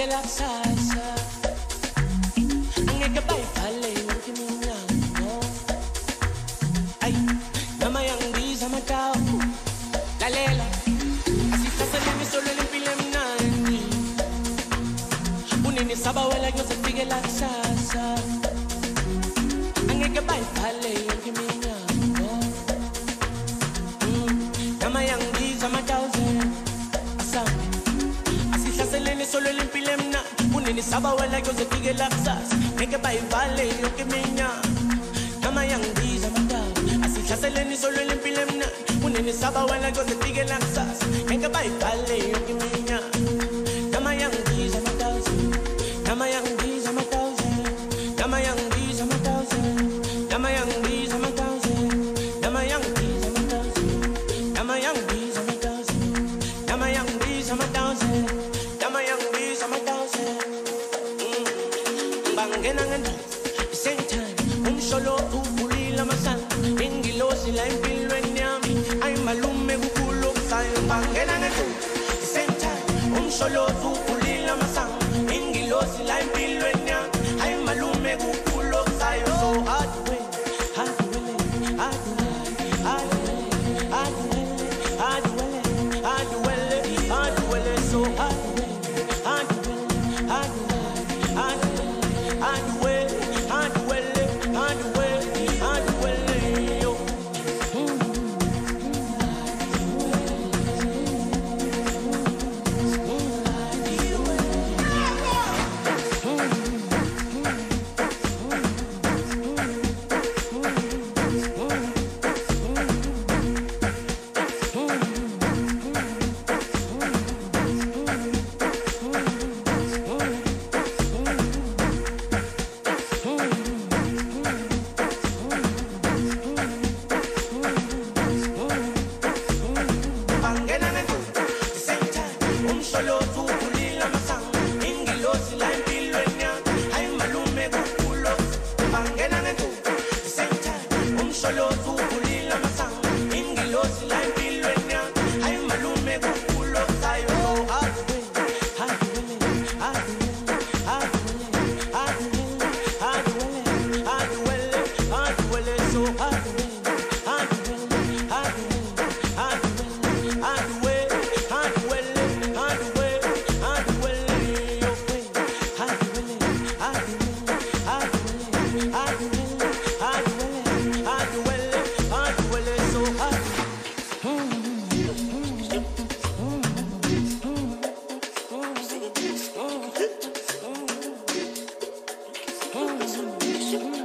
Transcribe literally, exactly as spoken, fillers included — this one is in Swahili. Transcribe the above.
la salsa. Angeke bayivale yonke iminyango. Ay, nama yangibiza amatawu. Lalela, asihlaseleni solo lempilo emnandi. Unini sabawela kuyozefike la kusasa. Angeke bayivale yonke iminyango. Nama yangibiza amatawu. Asihlaseleni solo lempilo emnandi. Unini sabawela kuyozefike la kusasa. Angeke bayivale yonke iminyango. Nama yangibiza amatawu. Asihlaseleni solo lempilo emnandi. Unini sabawela kuyozefike la kusasa. Angeke bayivale yonke iminyango. Nama yangibiza amatawu. Nama yangibiza amatawu. Nama yangibiza amatawu. Nama yangibiza amatawu. Nama yangibiza amatawu. Nama yangibiza amatawu. Nama yangibiza amatawu. Nama yangibiza amatawu. Bangena ngento same time umsholo uvulile amasana ingilosi la empilweni yami ayimalume kukulo kusayo bangena ngento same time umsholo uvulile amasana ingilosi la empilweni yami ayimalume kukulo kusayo so hard way hard way hard way hard way hard way hard way hard way hard way so hard way hard way hard way hard way hard way hard way hard way hard way yo Mm-hmm.